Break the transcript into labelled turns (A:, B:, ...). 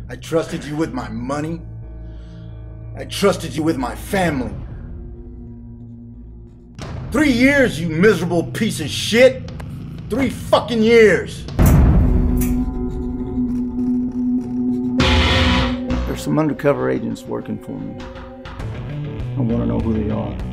A: I trusted you with my money. I trusted you with my family. 3 years, you miserable piece of shit. 3 fucking years. There's some undercover agents working for me. I want to know who they are.